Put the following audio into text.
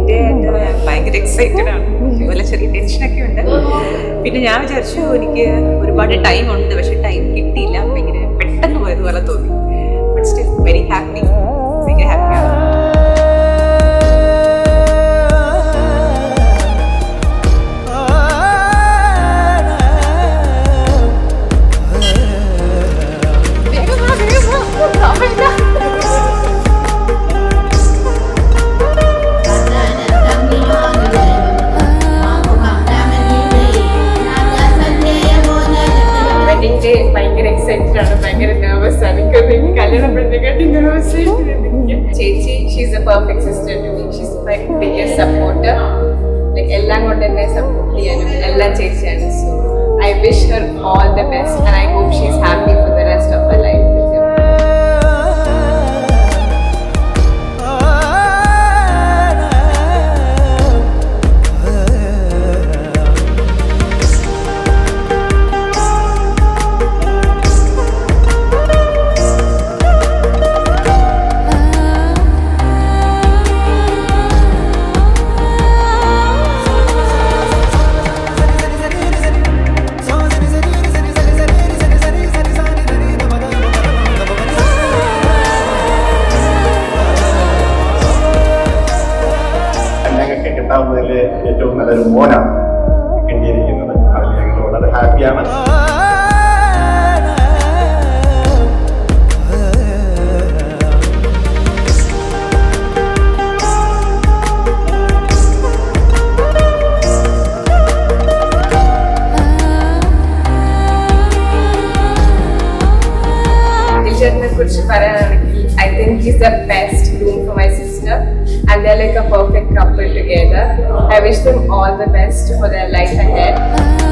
Birthday ആയിട്ട് ഭയങ്കര excited ആണ്. അതുപോലെ ചെറിയ ടെൻഷനൊക്കെ ഉണ്ട്. പിന്നെ ഞാൻ വിചാരിച്ചു എനിക്ക് ഒരുപാട് ടൈം ഉണ്ട്, പക്ഷെ ടൈം കിട്ടിയില്ല. അപ്പം ഇങ്ങനെ പെട്ടെന്ന് പോയതുപോലെ തോന്നി. ബട്ട് സ്റ്റിൽ വെരി ഹാപ്പി, ഭയങ്കര ഹാപ്പിയാണ്. ഭയങ്കര എക്സൈറ്റഡ് ആണ്, ഭയങ്കര നെർവസ് ആണ്. കല്യാണപ്പെടുന്നതിനെക്കാട്ടി നെർവസ് ആയിട്ട് ചേച്ചി she's a perfect sister to me. She's my biggest supporter. Like എല്ലാം കൊണ്ട് എന്നെ സപ്പോർട്ട് ചെയ്യാനും എല്ലാം ചേച്ചിയാണ്. So I wish her all the best and I hope she is happy for the rest of her life. ഏറ്റവും നല്ലൊരു മോനാണ് കിട്ടിയിരിക്കുന്നത്. അതിൽ ഞങ്ങൾ വളരെ ഹാപ്പിയാണ്. അഖിലിനെ കുറിച്ച് പറയാനാണെങ്കിൽ I think he's the best groom for my sister and they're like a perfect couple together. I wish them all the best for their life ahead.